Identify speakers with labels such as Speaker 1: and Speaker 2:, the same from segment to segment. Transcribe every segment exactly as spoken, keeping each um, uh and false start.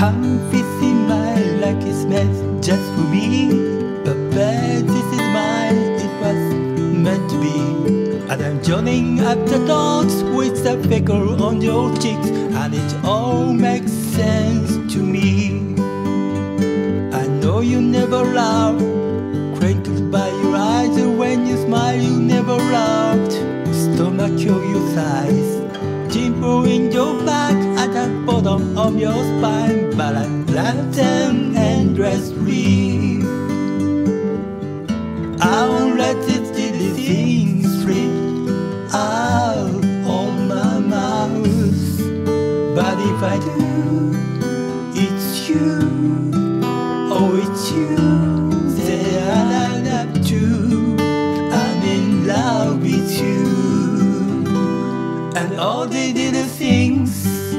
Speaker 1: Confessing my life is meant just for me, but babe, this is mine, it was meant to be. And I'm joining up the dots with the freckle on your cheeks, and it all makes sense to me. I know you never loved, crinkles by your eyes, and when you smile you never loved. Stomach of your thighs, dimple in your back, at the bottom of your spine, but I'm them endlessly. I won't let this little thing slip out of my mouth, but if I do, it's you, oh it's you, say I love you, I'm in love with you, and all the little things.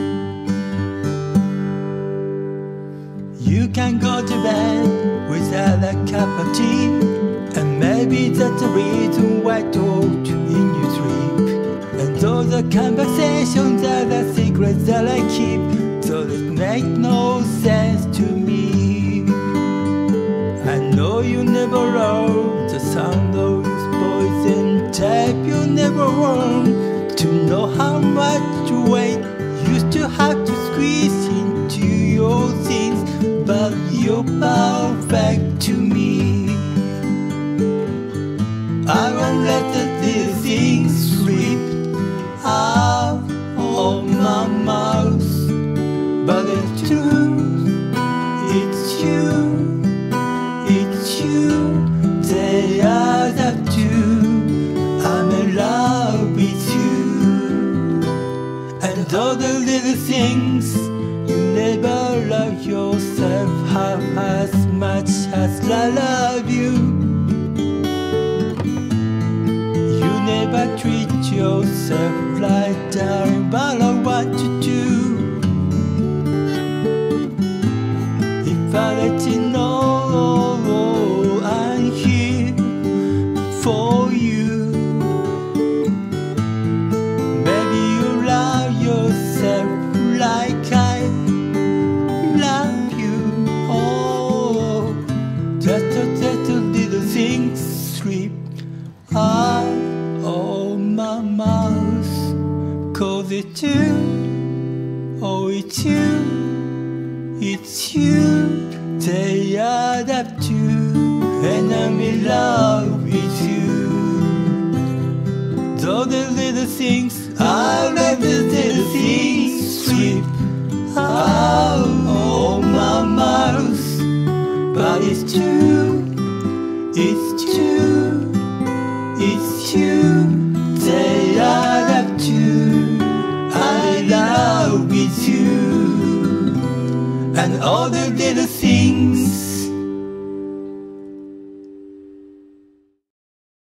Speaker 1: You can go to bed without a cup of tea, and maybe that's the reason why I told you in your sleep. And those are conversations are the secrets that I keep, so it make no sense to me. I know you never wrote the sound of this poison tape. You never want to know how much weight you still have to squeeze into your things, but you're perfect to me. I won't let the little things slip out of my mouth, but it's true, it's you, it's you, say I love you, I'm in love with you, and all the little things. You never love yourself half as much as I love you. You never treat yourself right, darling, but I want you to. If I let you know I'm here for you, maybe you love yourself like I love you. Oh, just a little little things slip out of my mouth, 'cause it's you, oh it's you, it's you, say I love you, and I'm in love with you. Though the little things, I let the little things slip out of my mouth, but it's true, it's true, it's you, say I love you, I'm in love with you, and all the little things